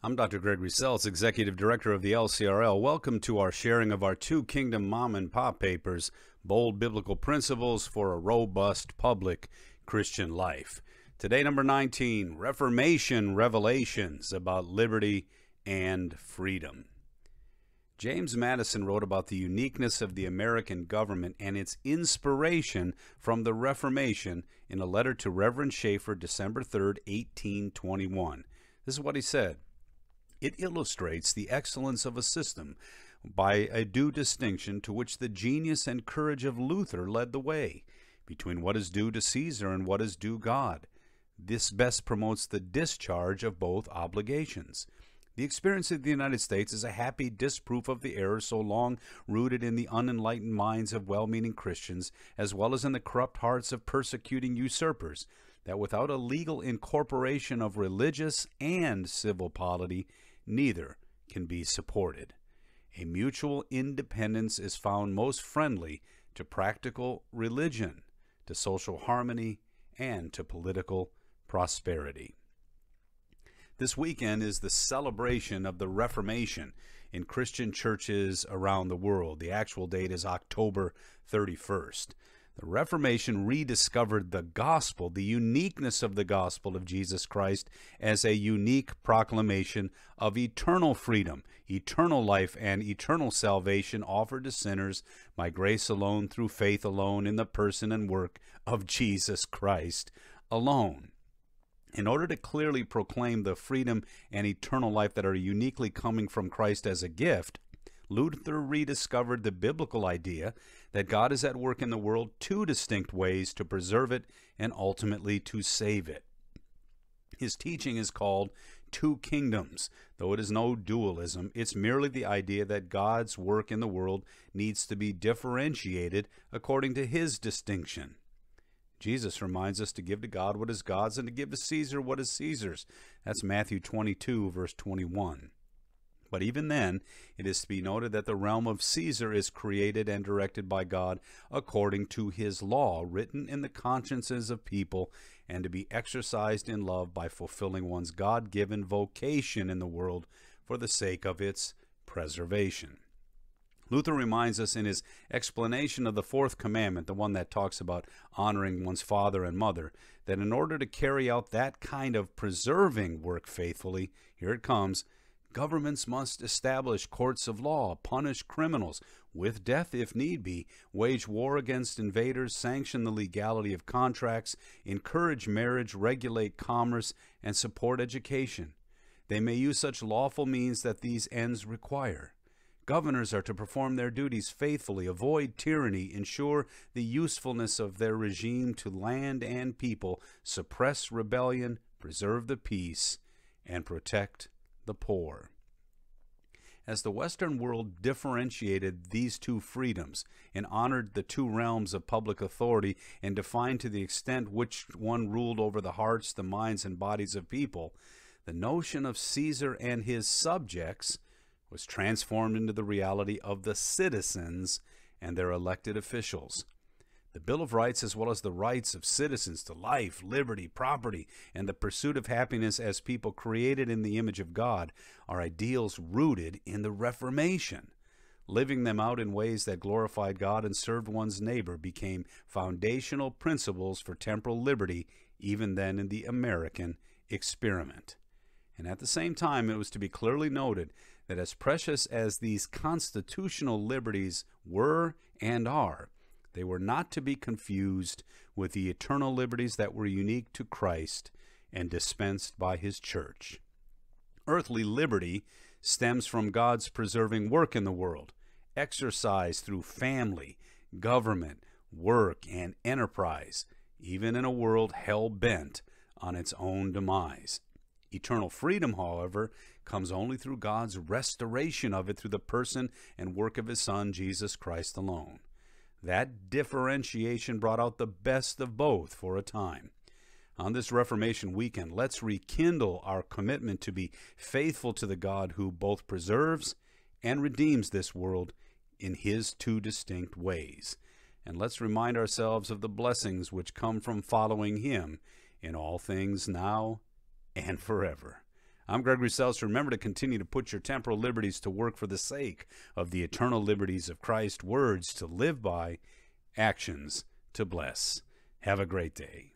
I'm Dr. Gregory Seltz, Executive Director of the LCRL. Welcome to our sharing of our Two Kingdom Mom and Pop papers, Bold Biblical Principles for a Robust Public Christian Life. Today, number 19, Reformation Revelations about Liberty and Freedom. James Madison wrote about the uniqueness of the American government and its inspiration from the Reformation in a letter to Reverend Schaeffer, December 3rd, 1821. This is what he said. It illustrates the excellence of a system by a due distinction to which the genius and courage of Luther led the way, between what is due to Caesar and what is due God. This best promotes the discharge of both obligations. The experience of the United States is a happy disproof of the error so long rooted in the unenlightened minds of well-meaning Christians, as well as in the corrupt hearts of persecuting usurpers, that without a legal incorporation of religious and civil polity, neither can be supported. A mutual independence is found most friendly to practical religion, to social harmony, and to political prosperity. This weekend is the celebration of the Reformation in Christian churches around the world. The actual date is October 31st. The Reformation rediscovered the gospel, the uniqueness of the gospel of Jesus Christ as a unique proclamation of eternal freedom, eternal life, and eternal salvation offered to sinners by grace alone, through faith alone, in the person and work of Jesus Christ alone. In order to clearly proclaim the freedom and eternal life that are uniquely coming from Christ as a gift, Luther rediscovered the biblical idea that God is at work in the world two distinct ways to preserve it and ultimately to save it. His teaching is called Two Kingdoms. Though it is no dualism, it's merely the idea that God's work in the world needs to be differentiated according to his distinction. Jesus reminds us to give to God what is God's and to give to Caesar what is Caesar's. That's Matthew 22, verse 21. But even then, it is to be noted that the realm of Caesar is created and directed by God according to his law, written in the consciences of people, and to be exercised in love by fulfilling one's God-given vocation in the world for the sake of its preservation. Luther reminds us in his explanation of the fourth commandment, the one that talks about honoring one's father and mother, that in order to carry out that kind of preserving work faithfully, here it comes, governments must establish courts of law, punish criminals with death if need be, wage war against invaders, sanction the legality of contracts, encourage marriage, regulate commerce, and support education. They may use such lawful means that these ends require. Governors are to perform their duties faithfully, avoid tyranny, ensure the usefulness of their regime to land and people, suppress rebellion, preserve the peace, and protect the poor. As the Western world differentiated these two freedoms and honored the two realms of public authority and defined to the extent which one ruled over the hearts, the minds, and bodies of people, the notion of Caesar and his subjects was transformed into the reality of the citizens and their elected officials. The Bill of Rights, as well as the rights of citizens to life, liberty, property, and the pursuit of happiness as people created in the image of God, are ideals rooted in the Reformation. Living them out in ways that glorified God and served one's neighbor became foundational principles for temporal liberty, even then in the American experiment. And at the same time, it was to be clearly noted that as precious as these constitutional liberties were and are, they were not to be confused with the eternal liberties that were unique to Christ and dispensed by his church. Earthly liberty stems from God's preserving work in the world, exercised through family, government, work, and enterprise, even in a world hell-bent on its own demise. Eternal freedom, however, comes only through God's restoration of it through the person and work of his Son, Jesus Christ alone. That differentiation brought out the best of both for a time. On this Reformation weekend, let's rekindle our commitment to be faithful to the God who both preserves and redeems this world in his two distinct ways. And let's remind ourselves of the blessings which come from following him in all things now and forever. I'm Gregory Seltzer. Remember to continue to put your temporal liberties to work for the sake of the eternal liberties of Christ. Words to live by, actions to bless. Have a great day.